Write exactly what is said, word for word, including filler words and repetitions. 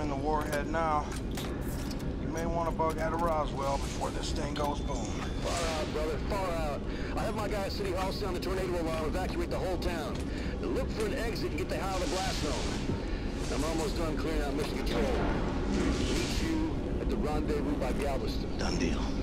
in the warhead now. You may want to bug out of Roswell before this thing goes boom. Far out, brother, far out. I have my guy at City Hall sound the tornado alarm, evacuate the whole town. Now look for an exit and get the hell out of the blast zone. I'm almost done clearing out mission control. Meet you at the rendezvous by Galveston. Done deal.